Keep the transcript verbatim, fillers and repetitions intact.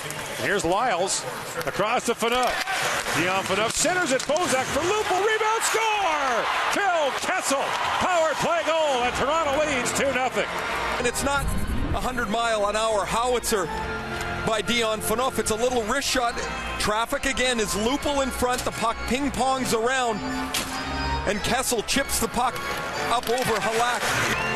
Here's Lyles across to Phaneuf. Dion Phaneuf centers it. Bozak for Lupul. Rebound, score! Phil Kessel. Power play goal, and Toronto leads two nothing. And it's not a hundred mile an hour howitzer by Dion Phaneuf. It's a little wrist shot. Traffic again is Lupul in front. The puck ping-pongs around, and Kessel chips the puck up over Halak.